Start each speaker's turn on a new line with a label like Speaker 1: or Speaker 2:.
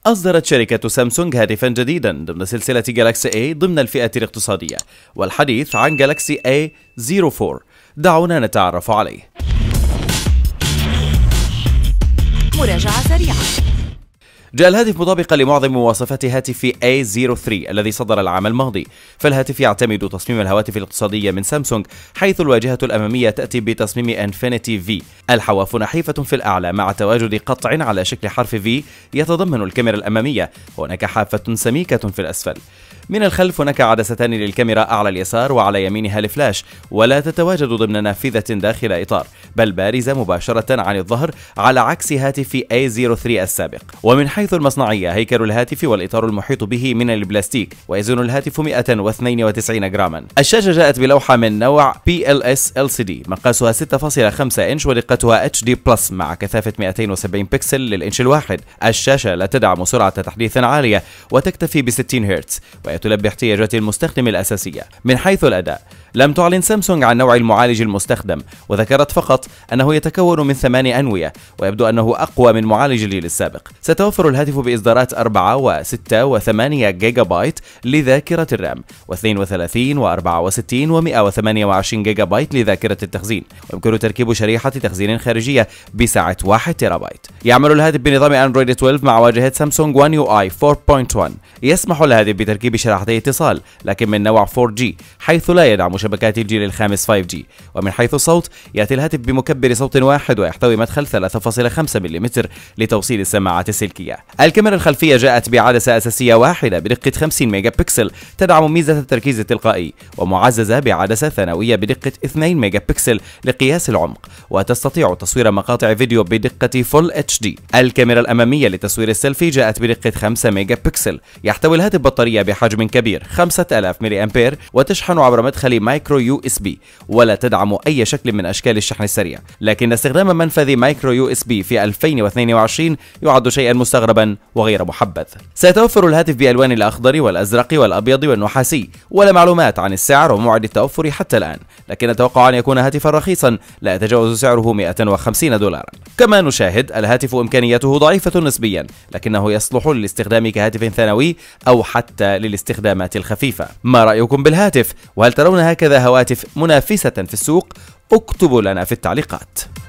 Speaker 1: أصدرت شركة سامسونج هاتفا جديدا ضمن سلسلة جالاكسي A ضمن الفئة الاقتصادية، والحديث عن جالاكسي A04. دعونا نتعرف عليه.
Speaker 2: مراجعة سريعة.
Speaker 1: جاء الهاتف مطابقا لمعظم مواصفات هاتف A03 الذي صدر العام الماضي، فالهاتف يعتمد تصميم الهواتف الاقتصادية من سامسونج، حيث الواجهة الأمامية تأتي بتصميم انفينيتي في، الحواف نحيفة في الأعلى مع تواجد قطع على شكل حرف في يتضمن الكاميرا الأمامية، وهناك حافة سميكة في الأسفل. من الخلف هناك عدستان للكاميرا أعلى اليسار وعلى يمينها الفلاش، ولا تتواجد ضمن نافذة داخل إطار، بل بارزة مباشرة عن الظهر على عكس هاتف A03 السابق. ومن حيث المصنعية، هيكل الهاتف والإطار المحيط به من البلاستيك، ويزن الهاتف 192 جراما. الشاشة جاءت بلوحة من نوع PLS LCD مقاسها 6.5 إنش ودقتها HD بلس مع كثافة 270 بكسل للإنش الواحد. الشاشة لا تدعم سرعة تحديث عالية وتكتفي ب 60 هرتز، وتلبي احتياجات المستخدم الأساسية. من حيث الأداء، لم تعلن سامسونج عن نوع المعالج المستخدم، وذكرت فقط أنه يتكون من 8 أنوية، ويبدو أنه أقوى من معالج الجيل السابق. سيتوفر الهاتف بإصدارات 4 و6 و8 جيجا بايت لذاكرة الرام، و32 و64 و128 جيجا بايت لذاكرة التخزين، ويمكن تركيب شريحة تخزين خارجية بسعة 1 تيرا بايت. يعمل الهاتف بنظام أندرويد 12 مع واجهة سامسونج One UI 4.1. يسمح الهاتف بتركيب شريحتي اتصال لكن من نوع 4G، حيث لا يدعم شبكات الجيل الخامس 5G. ومن حيث الصوت، يأتي الهاتف بمكبر صوت واحد ويحتوي مدخل 3.5 ملم لتوصيل السماعات السلكية. الكاميرا الخلفية جاءت بعدسة أساسية واحدة بدقة 50 ميجا بكسل تدعم ميزة التركيز التلقائي، ومعززة بعدسة ثانوية بدقة 2 ميجا بكسل لقياس العمق، وتستطيع تصوير مقاطع فيديو بدقة فول HD. الكاميرا الأمامية لتصوير السيلفي جاءت بدقة 5 ميجا بكسل. يحتوي الهاتف بطارية بحجم كبير 5000 ملي أمبير، وتشحن عبر مدخل مايكرو USB، ولا تدعم أي شكل من أشكال الشحن السريع، لكن استخدام منفذ مايكرو USB في 2022 يعد شيئا مستغربا وغير محبذ. سيتوفر الهاتف بألوان الأخضر والأزرق والأبيض والنحاسي، ولا معلومات عن السعر وموعد التوفر حتى الآن، لكن أتوقع أن يكون هاتفا رخيصا لا يتجاوز سعره $150. كما نشاهد الهاتف إمكانياته ضعيفة نسبيا، لكنه يصلح للاستخدام كهاتف ثانوي أو حتى للاستخدامات الخفيفة. ما رأيكم بالهاتف؟ وهل ترون هكذا هواتف منافسة في السوق؟ اكتبوا لنا في التعليقات.